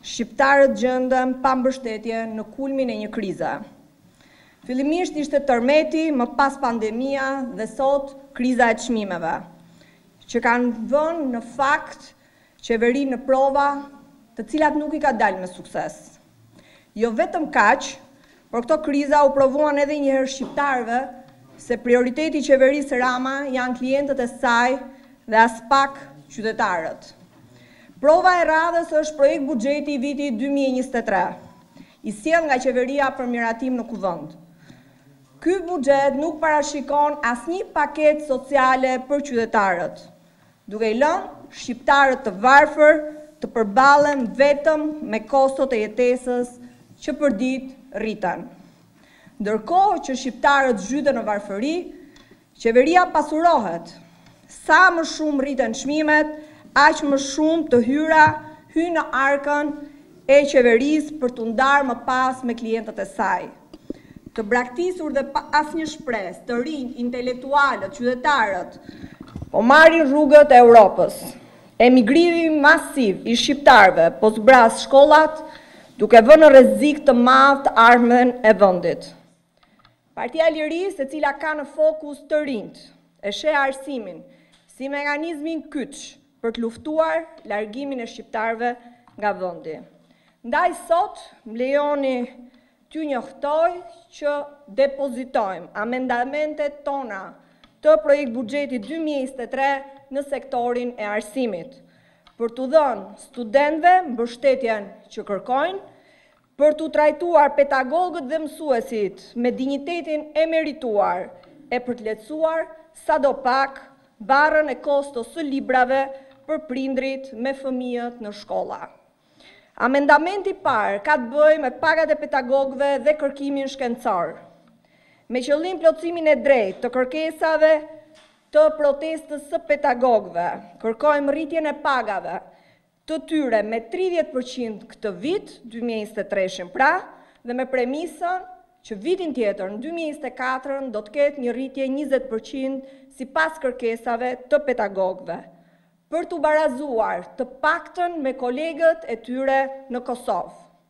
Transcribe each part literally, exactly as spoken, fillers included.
shqiptarët gjendën pa mbështetje në kulmin e një krize. Fillimisht ishte tërmeti, më pas pandemia dhe sot kriza e çmimeve, që kanë vënë në fakt qeverinë në prova të cilat nuk i ka dalë me sukses. Jo vetëm kaq, por këto kriza u provuan edhe njëherë shqiptarëve se prioriteti i qeverisë Rama janë klientët e saj dhe as pak qytetarët. Prova e radhës është projekt buxheti i vitit dy mijë e njëzet e tre, i sjell nga qeveria për miratim në kuvend. Ky buxhet nuk parashikon asnjë paketë sociale për qytetarët, duke i lënë shqiptarët të varfër të përballen vetëm me kostot e jetesës që për ditë rriten. Ndërkohë që shqiptarët zhyten në varfëri, qeveria pasurohet. Sa më shumë rriten çmimet, aq më shumë të hyra hyjnë në arkën e qeverisë për t'u ndarë më pas me klientët e saj. Të braktisur dhe pa asnjë shpresë, të rinj, intelektualët, qytetarët, po marrin rrugët e Europës. Emigrimi masiv i shqiptarëve po zbras shkollat, duke vënë në rrezik të madh të ardhmen e vendit. Partia e Lirisë, e cila ka në fokus të rinjt, e sheh arsimin si mekanizmin kyç për të luftuar largimin e shqiptarëve nga vendi. Ndaj sot, më lejoni t'ju njoftoj që depozitojmë amendamentet tona të projekt buxheti dy mijë e njëzet e tre në sektorin e arsimit, për t'u dhënë studentëve mbështetjen që kërkojnë, për t'u trajtuar pedagogët dhe mësuesit me dinjitetin e merituar e për të lehtësuar sadopak barrën e kostos së librave për prindrit me fëmijët në shkolla. Amendamenti i parë ka të bëjë me pagat e pedagogëve dhe kërkimin shkencor, me qëllim plotësimin e drejtë të kërkesave të protestës së pedagogëve. Kërkojmë rritjen e pagave të tyre me tridhjetë përqind këtë vit, dy mijë e njëzet e tre, pra, dhe me premisën që vitin tjetër, në dy mijë e njëzet e katër, do të ketë një rritje njëzet përqind sipas kërkesave të pedagogëve, për t'u barazuar të paktën me kolegët e tyre në Kosovë.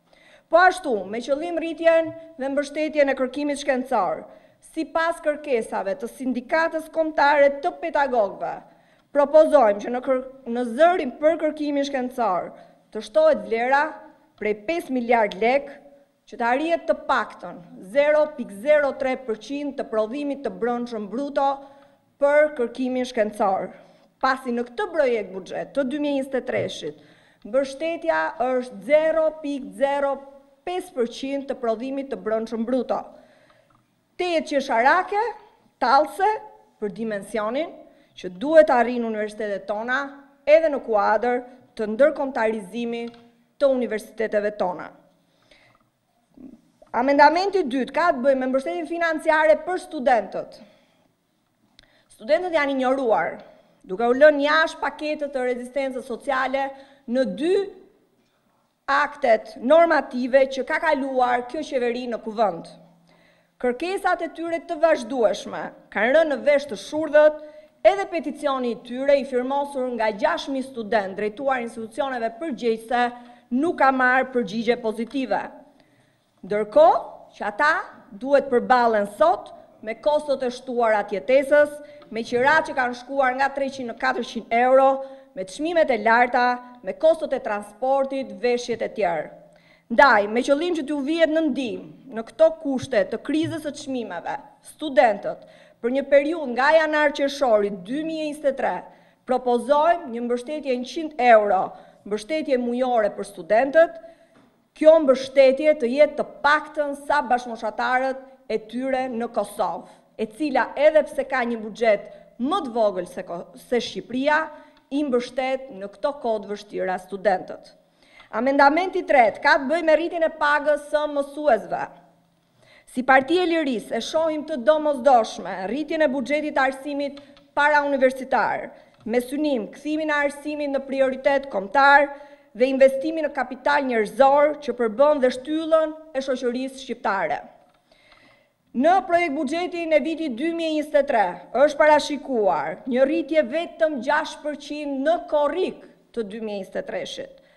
Po ashtu, me qëllim rritjen dhe mbështetjen e kërkimit shkencor, sipas kërkesave të sindikatës kombëtare të pedagogëve, propozojmë që në, kër... në zërin për kërkimin shkencor të shtohet vlera prej pesë miliard lekë që të arrihet të paktën zero pikë zero tre përqind të prodhimit të brendshëm bruto për kërkimin shkencor. Pasi në këtë projekt buxhet të dy mijë e njëzet e tre-shit, mbështetja është zero pikë zero pesë përqind të prodhimit të brendshëm bruto. Tehet qesharake, tallse për dimensionin që duhet të arrijnë universitetet tona edhe në kuadër të ndërkombëtarizimit të universiteteve tona. Amendamenti i dytë ka të bëjë me mbështetjen financiare për studentët. Studentët janë injoruar, duke u lënë jashtë paketet të rezistencës sociale në dy aktet normative që ka kaluar kjo qeveri në kuvend. Kërkesat e tyre të vazhdueshme kanë rënë në vesh të shurdhët, edhe peticioni i tyre i firmosur nga gjashtë mijë studentë drejtuar institucioneve përgjegjëse nuk ka marrë përgjigje pozitive. Ndërkohë që ata duhet përballen sot me kostot e shtuara të jetesës, me qirat që kanë shkuar nga treqind në katërqind euro, me çmimet e larta, me kostot e transportit, veshjet e tjerë. Ndaj, me qëllim që t'u vihet në ndihmë në këto kushte të krizës së çmimeve, studentët, për një periudhë nga janar qershori dy mijë e njëzet e tre, propozojmë një mbështetje njëqind euro, mbështetje mujore për studentët. Kjo mbështetje të jetë të paktën sa bashkëmoshatarët e tyre në Kosovë, e cila edhe pse ka një buxhet më të vogël se, se Shqipëria, i mbështet në këto kohë të vështira studentët. Amendamenti i tretë ka të bëjë me rritjen e pagës së mësuesve. Si Partia e Lirisë e shohim të domosdoshme rritjen e buxhetit të arsimit parauniversitar, me synim kthimin e arsimit në prioritet kombëtar dhe investimin në kapital njerëzor që përbën dhe shtyllën e shoqërisë shqiptare. Në projekt buxhetin e vitit dy mijë e njëzet e tre është parashikuar një rritje vetëm gjashtë përqind në korrik të dy mijë e njëzet e tre-shit,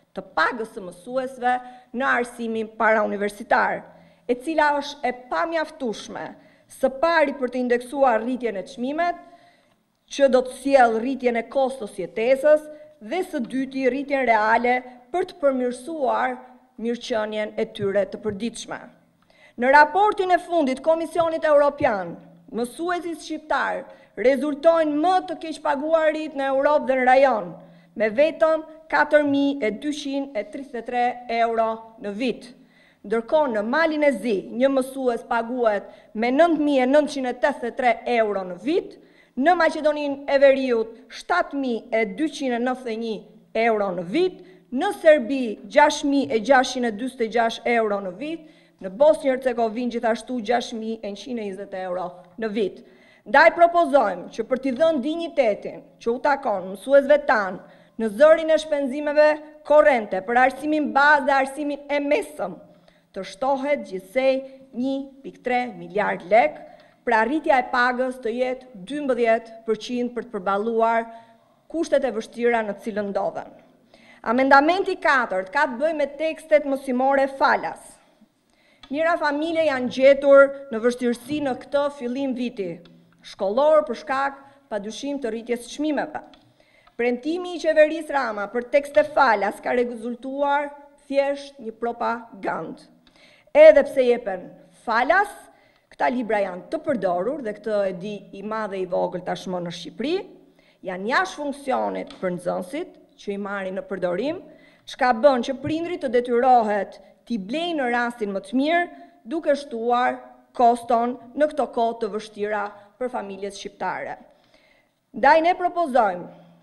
të pagës së mësuesve në arsimin parauniversitar, e cila është e pamjaftueshme, së pari për të indeksuar rritjen e çmimet, që do të sjellë rritjen e kostos jetesës, dhe së dyti rritjen reale për të përmirësuar mirëqenien e tyre të përditshme. Në raportin e fundit Komisionit Evropian, mësuesit shqiptar rezultojnë më të keq paguarit në Europë dhe në rajon, me vetëm katër mijë dyqind e tridhjetë e tre euro në vit. Ndërkohë në Malin e Zi, një mësues paguhet me nëntë mijë nëntëqind e tetëdhjetë e tre euro në vit, në Maqedoninë e Veriut shtatë mijë dyqind e nëntëdhjetë e një euro në vit, në Serbi gjashtë mijë gjashtëqind e dymbëdhjetë e gjashtë euro në vit, në Bosnjë Hercegovinë gjithashtu gjashtë mijë e njëqind e njëzet euro në vit. Ndaj propozojmë që për t'i dhënë dinjitetin që u takon mësuesve tanë në zërin e shpenzimeve korrente për arsimin bazë dhe arsimin e mesëm, të shtohet gjithsej një pikë tre miliard lek, pra rritja e pagës të jetë dymbëdhjetë përqind për të përballuar kushtet e vështira në cilën ndodhen. Amendamenti katërt ka të bëjë me tekstet mësimore falas. Njëra familje janë gjetur në vështirësi në këtë fillim viti shkollor për shkak padyshim të rritjes së çmimeve. Premtimi i qeverisë Rama për tekste falas ka rezultuar thjesht një propagandë. Edhe pse jepen falas, këta libra janë të përdorur dhe këtë e di i madh dhe i vogël tashmë në Shqipëri, janë jashtë funksionit për nxënësit që i marrin në përdorim, çka bën që prindrit të detyrohet t'i blejnë në rastin më të mirë, duke shtuar koston në këto kohë të vështira për familjet shqiptare. Ndaj ne propozojmë,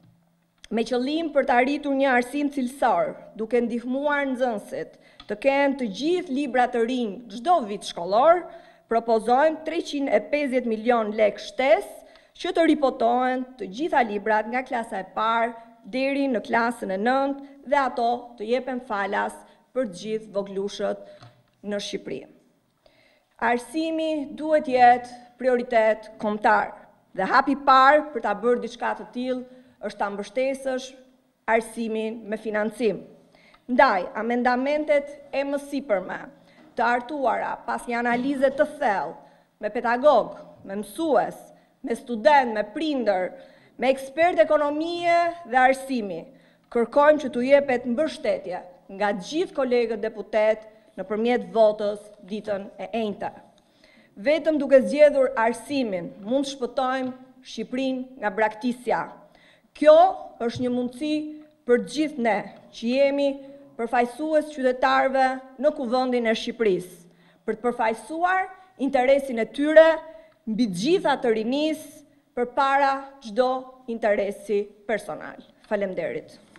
me qëllim për të arritur një arsim cilësor, duke ndihmuar nxënësit të kenë të gjithë libra të rinj çdo vit shkollor, propozojmë treqind e pesëdhjetë milion lek shtesë që të ripotohen të gjitha librat nga klasa e parë deri në klasën e nëntë dhe ato të jepen falas për të gjithë voglushët në Shqipëri. Arsimi duhet jetë prioritet kombëtar dhe hapi i parë për ta bërë diçka të tillë është ta mbështesësh arsimin me financim. Ndaj, amendamentet e mësipërme të artuara pas një analize të thellë me pedagog, me mësues, me student, me prindër, me ekspert ekonomie dhe arsimi, kërkojmë që t'u jepet mbështetje nga gjithë kolegët deputet në përmjet votës ditën e enjte. Vetëm duke zgjedhur arsimin, mund të shpëtojmë Shqipërinë nga braktisja. Kjo është një mundësi për gjithë ne që jemi përfaqësues qytetarëve në kuvendin e Shqipërisë, për të përfaqësuar interesin e tyre mbi të gjitha të rinisë përpara çdo interesi personal. Faleminderit.